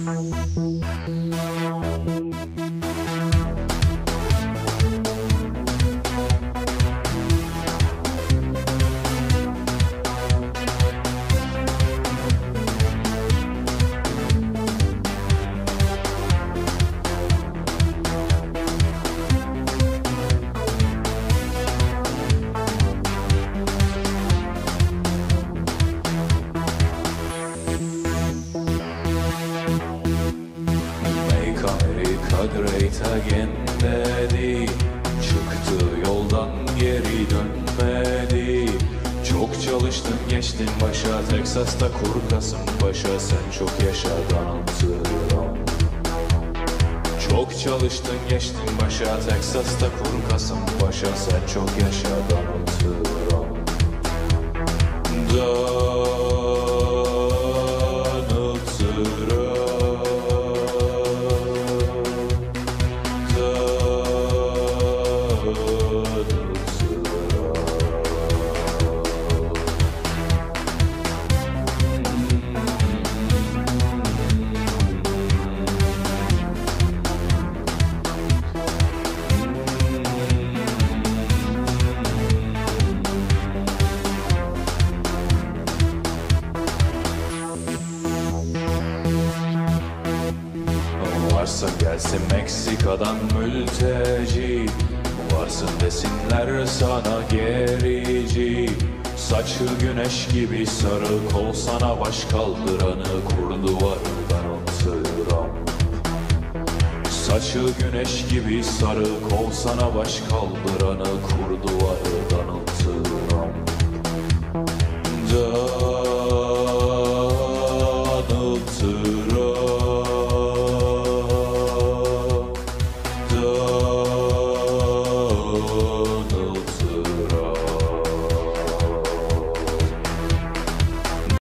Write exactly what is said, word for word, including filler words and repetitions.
Great again dedi, çıktı yoldan geri dönmedi. Çok çalıştın geçtin başa, Teksas'ta kur Kasımpaşa, sen çok yaşadan anlatıram. Çok çalıştın geçtin başa, Teksas'ta kur Kasımpaşa, sen çok yaşadan anlatıram. Da varsa gelsin Meksika'dan mülteci, varsın desinler sana gerici. Saçı güneş gibi sarı, kol sana baş kaldıranı, kur duvarından atıram. Saçı güneş gibi sarı, kol sana baş kaldıranı, kur duvarından atıram. Da